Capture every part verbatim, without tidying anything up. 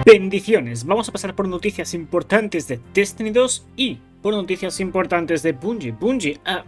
Bendiciones, vamos a pasar por noticias importantes de Destiny dos y por noticias importantes de Bungie. Bungie ha,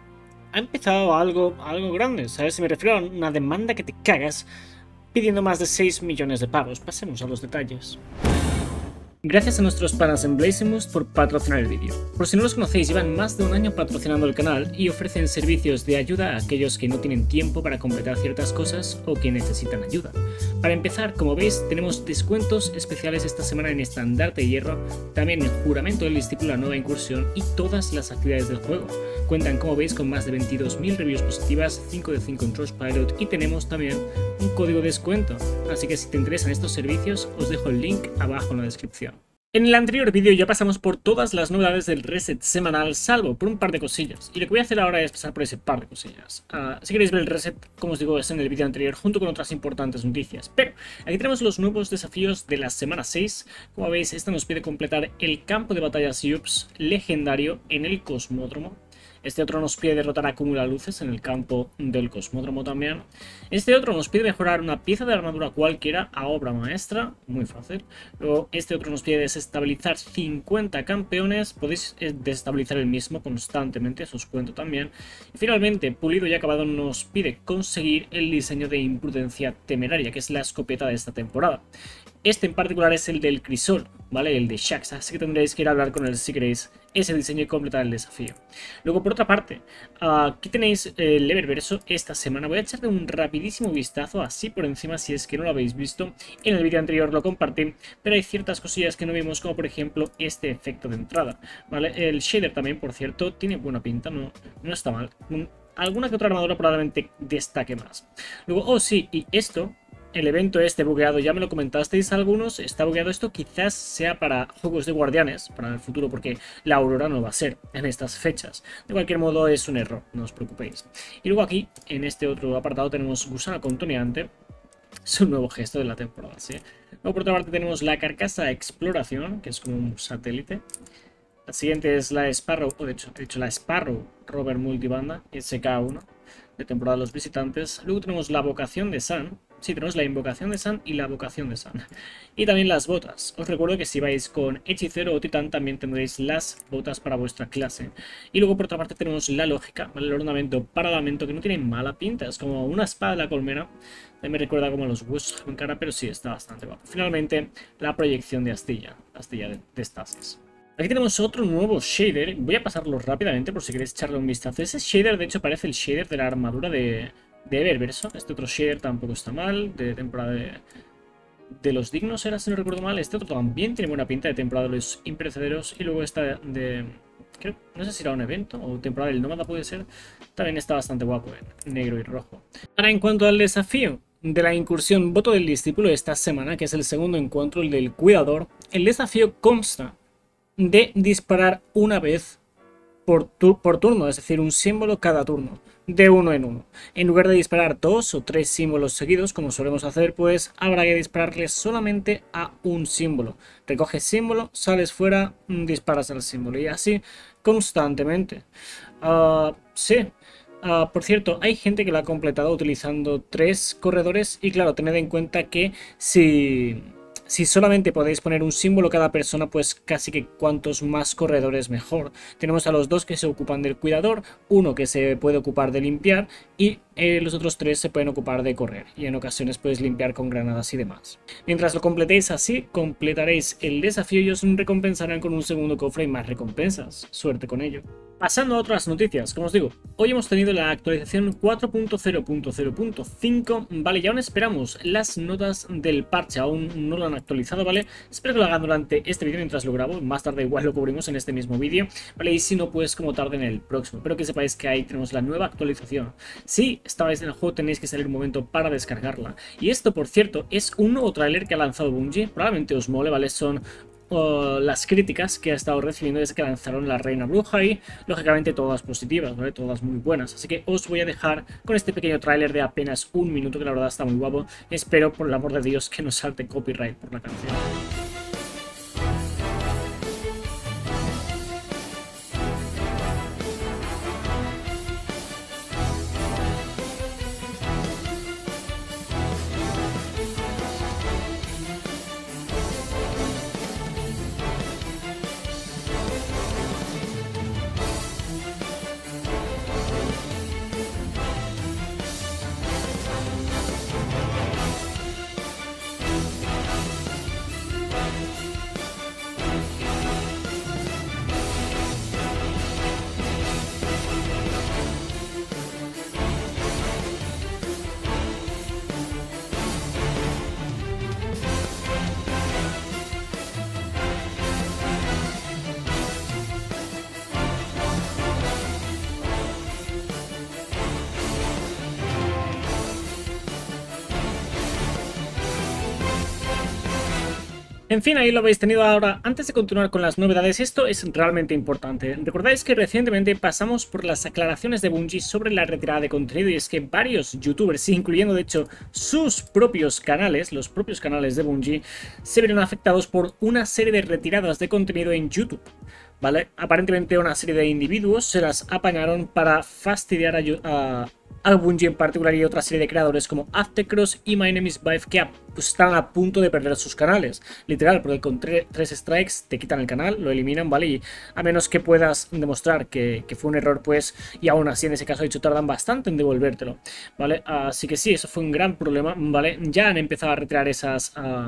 ha empezado algo, algo grande, ¿sabes? Si me refiero a una demanda que te cagas pidiendo más de seis millones de pavos. Pasemos a los detalles. Gracias a nuestros panas en Blazimus por patrocinar el vídeo. Por si no los conocéis, llevan más de un año patrocinando el canal y ofrecen servicios de ayuda a aquellos que no tienen tiempo para completar ciertas cosas o que necesitan ayuda. Para empezar, como veis, tenemos descuentos especiales esta semana en Estandarte de Hierro, también en Juramento del Discípulo, la nueva incursión y todas las actividades del juego. Cuentan, como veis, con más de veintidós mil reviews positivas, cinco de cinco en Trustpilot y tenemos también un código de descuento. Así que si te interesan estos servicios, os dejo el link abajo en la descripción. En el anterior vídeo ya pasamos por todas las novedades del reset semanal, salvo por un par de cosillas. Y lo que voy a hacer ahora es pasar por ese par de cosillas. Uh, si queréis ver el reset, como os digo, es en el vídeo anterior, junto con otras importantes noticias. Pero aquí tenemos los nuevos desafíos de la semana seis. Como veis, esta nos pide completar el campo de batallas Yups legendario en el Cosmódromo. Este otro nos pide derrotar a Acumula Luces en el campo del Cosmódromo también. Este otro nos pide mejorar una pieza de armadura cualquiera a obra maestra, muy fácil. Luego este otro nos pide desestabilizar cincuenta campeones, podéis desestabilizar el mismo constantemente, eso os cuento también. Y finalmente, Pulido y Acabado nos pide conseguir el diseño de Imprudencia Temeraria, que es la escopeta de esta temporada. Este en particular es el del Crisol, ¿vale? El de Shaxx, así que tendréis que ir a hablar con él si queréis ese diseño y completar el desafío. Luego, por otra parte, aquí tenéis el Eververso esta semana. Voy a echarle un rapidísimo vistazo, así por encima, si es que no lo habéis visto. En el vídeo anterior lo compartí, pero hay ciertas cosillas que no vimos, como por ejemplo este efecto de entrada, ¿vale? El shader también, por cierto, tiene buena pinta, no, no está mal. Alguna que otra armadura probablemente destaque más. Luego, oh sí, y esto... El evento este bugueado, ya me lo comentasteis algunos, está bugueado. Esto quizás sea para juegos de guardianes, para el futuro, porque la aurora no va a ser en estas fechas. De cualquier modo es un error, no os preocupéis. Y luego aquí, en este otro apartado, tenemos Gusano Contoneante. Es un nuevo gesto de la temporada, ¿sí? Luego por otra parte tenemos la Carcasa Exploración, que es como un satélite. La siguiente es la Sparrow, o de hecho, de hecho la Sparrow Rover Multibanda, S K uno, de temporada de los visitantes. Luego tenemos la Vocación de Sun. Sí, tenemos la Invocación de Sun y la Vocación de Sun. Y también las botas. Os recuerdo que si vais con Hechicero o Titán también tendréis las botas para vuestra clase. Y luego por otra parte tenemos la Lógica, ¿vale? El ornamento para lamento, que no tiene mala pinta. Es como una espada de la colmena. También me recuerda como a los huesos en cara, pero sí, está bastante guapo. Finalmente, la Proyección de Astilla. Astilla de, de Stasis. Aquí tenemos otro nuevo shader. Voy a pasarlo rápidamente por si queréis echarle un vistazo. Ese shader de hecho parece el shader de la armadura de... de Eververso. Este otro shader tampoco está mal, de temporada de, de los dignos era, si no recuerdo mal. Este otro también tiene buena pinta, de temporada de los imperecederos. Y luego esta de, de creo, no sé si era un evento o temporada del nómada puede ser, también está bastante guapo en negro y rojo. Ahora, en cuanto al desafío de la incursión Voto del Discípulo esta semana, que es el segundo encuentro, el del Cuidador, el desafío consta de disparar una vez por, tu por turno, es decir, un símbolo cada turno, de uno en uno. En lugar de disparar dos o tres símbolos seguidos, como solemos hacer, pues habrá que dispararle solamente a un símbolo. Recoges símbolo, sales fuera, disparas al símbolo y así constantemente. Uh, sí. Uh, por cierto, hay gente que lo ha completado utilizando tres corredores y claro, tened en cuenta que si... Si solamente podéis poner un símbolo cada persona, pues casi que cuantos más corredores mejor. Tenemos a los dos que se ocupan del cuidador, uno que se puede ocupar de limpiar y eh, los otros tres se pueden ocupar de correr. Y en ocasiones podéis limpiar con granadas y demás. Mientras lo completéis así, completaréis el desafío y os recompensarán con un segundo cofre y más recompensas. Suerte con ello. Pasando a otras noticias, como os digo, hoy hemos tenido la actualización cuatro punto cero punto cero punto cinco, vale, y aún esperamos las notas del parche, aún no lo han actualizado, vale, espero que lo hagan durante este vídeo mientras lo grabo, más tarde igual lo cubrimos en este mismo vídeo, vale, y si no, pues como tarde en el próximo, pero que sepáis que ahí tenemos la nueva actualización. Si estabais en el juego tenéis que salir un momento para descargarla, y esto por cierto es un nuevo tráiler que ha lanzado Bungie, probablemente os mole, vale, son... Uh, las críticas que ha estado recibiendo desde que lanzaron la Reina Bruja y lógicamente todas positivas, ¿vale? Todas muy buenas, así que os voy a dejar con este pequeño tráiler de apenas un minuto que la verdad está muy guapo. Espero por el amor de Dios que no salte copyright por la canción. En fin, ahí lo habéis tenido. Ahora, antes de continuar con las novedades, esto es realmente importante. Recordáis que recientemente pasamos por las aclaraciones de Bungie sobre la retirada de contenido, y es que varios youtubers, incluyendo de hecho sus propios canales, los propios canales de Bungie, se vieron afectados por una serie de retiradas de contenido en YouTube. ¿Vale? Aparentemente una serie de individuos se las apañaron para fastidiar a, a, a Bungie en particular, y otra serie de creadores como Aftercross y My Name is Vive, que a, pues, están a punto de perder sus canales. Literal, porque con tre tres strikes te quitan el canal, lo eliminan, ¿vale? Y a menos que puedas demostrar que, que fue un error, pues, y aún así en ese caso de hecho tardan bastante en devolvértelo, ¿vale? Así que sí, eso fue un gran problema, ¿vale? Ya han empezado a retirar esas... Uh,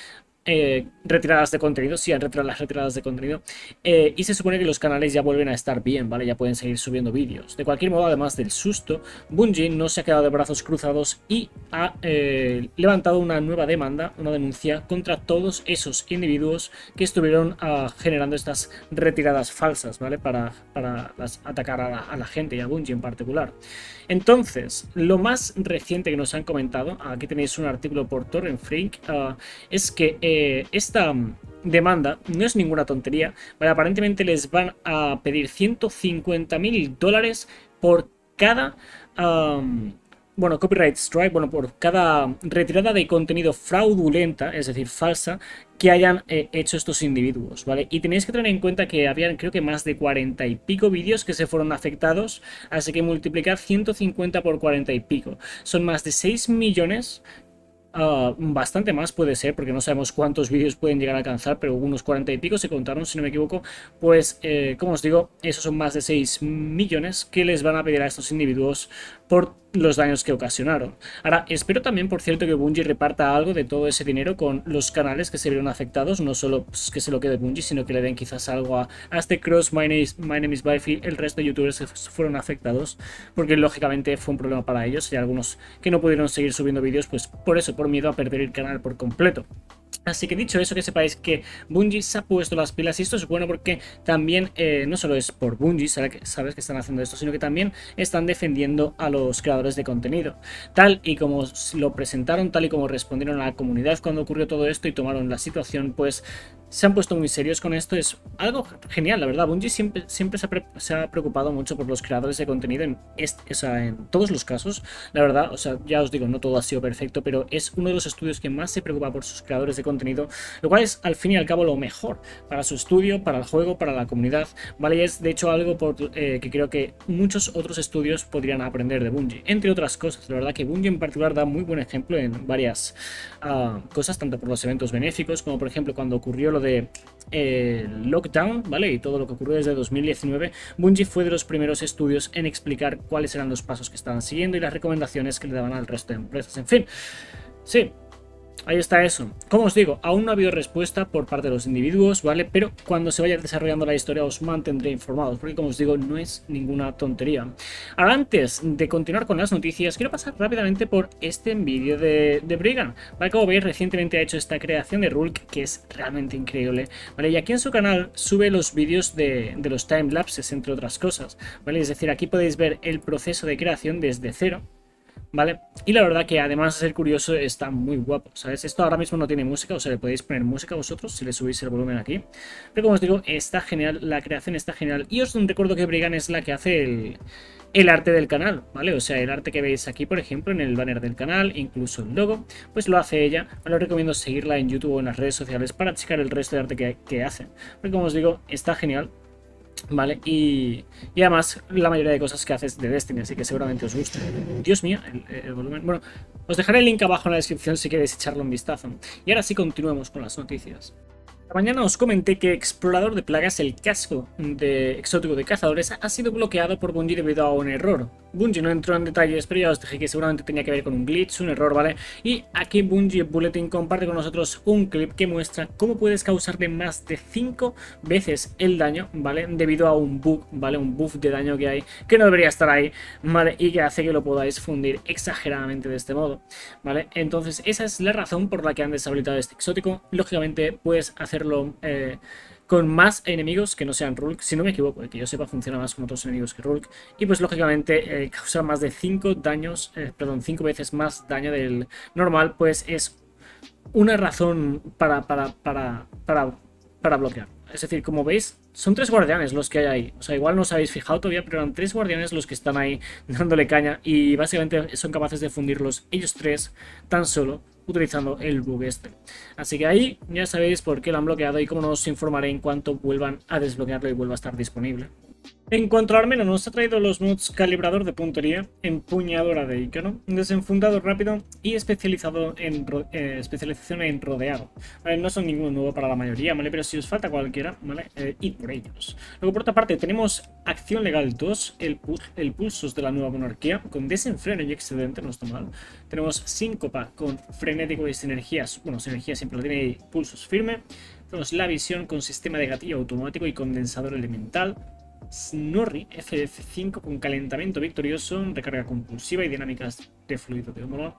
Eh, retiradas de contenido, sí, han retirado las retiradas de contenido, eh, y se supone que los canales ya vuelven a estar bien, ¿vale? Ya pueden seguir subiendo vídeos. De cualquier modo, además del susto, Bungie no se ha quedado de brazos cruzados y ha eh, levantado una nueva demanda, una denuncia contra todos esos individuos que estuvieron uh, generando estas retiradas falsas, ¿vale? Para, para las, atacar a la, a la gente y a Bungie en particular. Entonces, lo más reciente que nos han comentado, aquí tenéis un artículo por Torrent Freak, uh, es que eh, esta demanda no es ninguna tontería, ¿vale? Aparentemente les van a pedir ciento cincuenta mil dólares por cada... Um, Bueno, copyright strike, bueno, por cada retirada de contenido fraudulenta, es decir, falsa, que hayan eh, hecho estos individuos, ¿vale? Y tenéis que tener en cuenta que habían, creo que más de cuarenta y pico vídeos que se fueron afectados, así que multiplicar ciento cincuenta por cuarenta y pico. Son más de seis millones. Uh, bastante más puede ser, porque no sabemos cuántos vídeos pueden llegar a alcanzar, pero unos cuarenta y pico se contaron, si no me equivoco. Pues, eh, como os digo, esos son más de seis millones que les van a pedir a estos individuos por los daños que ocasionaron. Ahora, espero también, por cierto, que Bungie reparta algo de todo ese dinero con los canales que se vieron afectados, no solo pues, que se lo quede Bungie, sino que le den quizás algo a Aftercross, My Name is, My Name is Vive y el resto de youtubers que fueron afectados, porque lógicamente fue un problema para ellos, y algunos que no pudieron seguir subiendo vídeos, pues por eso, por miedo a perder el canal por completo. Así que dicho eso, que sepáis que Bungie se ha puesto las pilas, y esto es bueno porque también eh, no solo es por Bungie, sabes que están haciendo esto, sino que también están defendiendo a los creadores de contenido. Tal y como lo presentaron, tal y como respondieron a la comunidad cuando ocurrió todo esto y tomaron la situación, pues se han puesto muy serios con esto. Es algo genial, la verdad. Bungie siempre, siempre se, ha se ha preocupado mucho por los creadores de contenido en, este, o sea, en todos los casos, la verdad. O sea, ya os digo, no todo ha sido perfecto, pero es uno de los estudios que más se preocupa por sus creadores de contenido, lo cual es al fin y al cabo lo mejor para su estudio, para el juego, para la comunidad, ¿vale? Y es de hecho algo por, eh, que creo que muchos otros estudios podrían aprender de Bungie, entre otras cosas. La verdad que Bungie en particular da muy buen ejemplo en varias uh, cosas, tanto por los eventos benéficos, como por ejemplo cuando ocurrió lo de eh, Lockdown, ¿vale? Y todo lo que ocurrió desde dos mil diecinueve, Bungie fue de los primeros estudios en explicar cuáles eran los pasos que estaban siguiendo y las recomendaciones que le daban al resto de empresas. En fin, sí. Ahí está eso. Como os digo, aún no ha habido respuesta por parte de los individuos, ¿vale? Pero cuando se vaya desarrollando la historia os mantendré informados, porque como os digo, no es ninguna tontería. Ahora, antes de continuar con las noticias, quiero pasar rápidamente por este vídeo de, de Brigand, ¿vale? Como veis, recientemente ha hecho esta creación de Rulk, que es realmente increíble, ¿vale? Y aquí en su canal sube los vídeos de, de los timelapses, entre otras cosas, ¿vale? Es decir, aquí podéis ver el proceso de creación desde cero, ¿vale? Y la verdad que además de ser curioso está muy guapo, ¿sabes? Esto ahora mismo no tiene música, o sea, le podéis poner música vosotros si le subís el volumen aquí. Pero como os digo, está genial, la creación está genial. Y os recuerdo que Brigand es la que hace el, el arte del canal, ¿vale? O sea, el arte que veis aquí, por ejemplo, en el banner del canal, incluso el logo, pues lo hace ella. Os recomiendo seguirla en YouTube o en las redes sociales para checar el resto de arte que, que hace. Porque como os digo, está genial. Vale, y, y además la mayoría de cosas que haces de Destiny, así que seguramente os guste. Dios mío, el, el volumen. Bueno, os dejaré el link abajo en la descripción si queréis echarle un vistazo. Y ahora sí, continuemos con las noticias. Esta mañana os comenté que Explorador de Plagas, el casco de exótico de cazadores, ha sido bloqueado por Bungie debido a un error. Bungie no entró en detalles, pero ya os dije que seguramente tenía que ver con un glitch, un error, ¿vale? Y aquí Bungie Bulletin comparte con nosotros un clip que muestra cómo puedes causarle más de cinco veces el daño, ¿vale? Debido a un bug, ¿vale? Un buff de daño que hay, que no debería estar ahí, ¿vale? Y que hace que lo podáis fundir exageradamente de este modo, ¿vale? Entonces esa es la razón por la que han deshabilitado este exótico. Lógicamente puedes hacerlo eh, con más enemigos que no sean Rulk, si no me equivoco, que yo sepa funciona más con otros enemigos que Rulk, y pues lógicamente eh, causar más de cinco daños, eh, perdón, cinco veces más daño del normal, pues es una razón para, para, para, para, para bloquear. Es decir, como veis, son tres guardianes los que hay ahí. O sea, igual no os habéis fijado todavía, pero eran tres guardianes los que están ahí dándole caña. Y básicamente son capaces de fundirlos ellos tres tan solo utilizando el bug este. Así que ahí ya sabéis por qué lo han bloqueado y cómo no os informaré en cuanto vuelvan a desbloquearlo y vuelva a estar disponible. En cuanto al armero, nos ha traído los mods calibrador de puntería, empuñadora de ícono, desenfundado rápido y especializado en eh, especialización en rodeado. Vale, no son ninguno nuevo para la mayoría, ¿vale? Pero si os falta cualquiera, ¿vale? Eh, id por ellos. Luego, por otra parte, tenemos Acción Legal dos, el, pu el Pulsos de la Nueva Monarquía, con desenfreno y excedente, no está mal. Tenemos Síncopa con frenético y sinergias, bueno, sinergia siempre lo tiene, pulsos firme. Tenemos La Visión con sistema de gatillo automático y condensador elemental. Snorri F F cinco con calentamiento victorioso, recarga compulsiva y dinámicas de fluido de humo.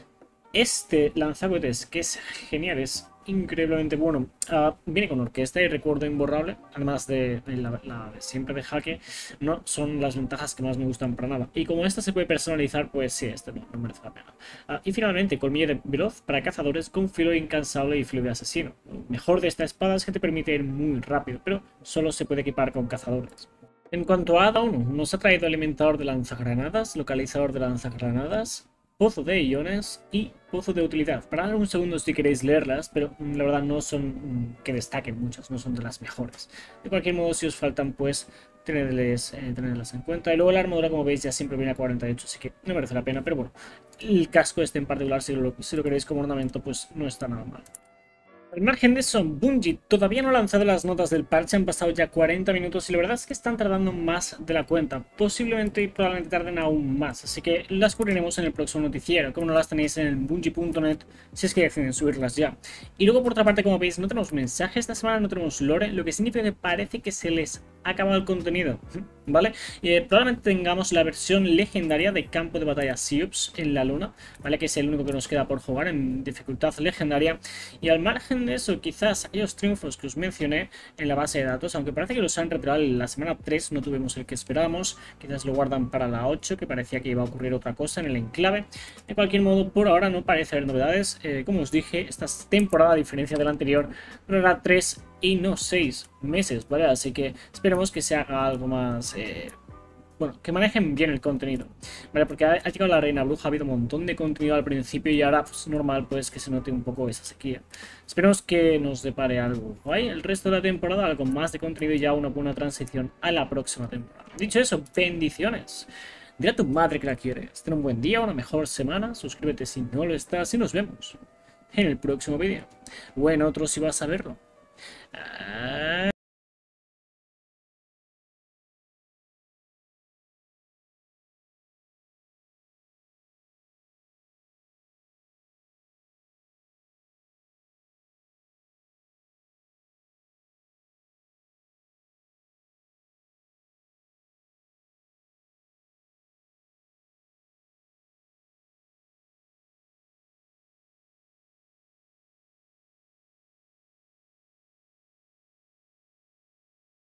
Este lanzacohetes, que es genial, es increíblemente bueno, uh, viene con orquesta y recuerdo imborrable, además de la, la de siempre de jaque. No son las ventajas que más me gustan para nada. Y como esta se puede personalizar, pues sí, este no, no merece la pena. Uh, y finalmente, colmillo de veloz para cazadores con filo incansable y filo de asesino. Lo mejor de esta espada es que te permite ir muy rápido, pero solo se puede equipar con cazadores. En cuanto a Hada uno, nos ha traído alimentador de lanzagranadas, localizador de lanzagranadas, pozo de iones y pozo de utilidad. Parad un segundo si queréis leerlas, pero mm, la verdad no son mm, que destaquen muchas, no son de las mejores. De cualquier modo, si os faltan, pues tenerles, eh, tenerlas en cuenta. Y luego la armadura, como veis, ya siempre viene a cuarenta y ocho, así que no merece la pena. Pero bueno, el casco este en particular, si lo, si lo queréis como ornamento, pues no está nada mal. Al margen de eso, Bungie todavía no ha lanzado las notas del parche, han pasado ya cuarenta minutos y la verdad es que están tardando más de la cuenta. Posiblemente y probablemente tarden aún más, así que las cubriremos en el próximo noticiero, como no las tenéis en bungie punto net si es que deciden subirlas ya. Y luego por otra parte, como veis, no tenemos mensajes esta semana, no tenemos lore, lo que significa que parece que se les ha acabado el contenido, ¿vale? Y eh, probablemente tengamos la versión legendaria de campo de batalla Sioux en la luna, ¿vale? Que es el único que nos queda por jugar en dificultad legendaria. Y al margen de eso, quizás aquellos triunfos que os mencioné en la base de datos, aunque parece que los han retirado en la semana tres, no tuvimos el que esperábamos, quizás lo guardan para la ocho, que parecía que iba a ocurrir otra cosa en el enclave. De cualquier modo, por ahora no parece haber novedades. Eh, como os dije, esta temporada, a diferencia de la anterior, durará tres y no seis meses, ¿vale? Así que esperemos que se haga algo más... Eh, bueno, que manejen bien el contenido, ¿vale? Porque ha, ha llegado la Reina Bruja, ha habido un montón de contenido al principio y ahora, pues normal, pues que se note un poco esa sequía. Esperemos que nos depare algo guay el resto de la temporada, algo más de contenido y ya una buena transición a la próxima temporada. Dicho eso, bendiciones. Dile a tu madre que la quieres. Ten un buen día, una mejor semana. Suscríbete si no lo estás y nos vemos en el próximo vídeo. O en otro si vas a verlo. Ah...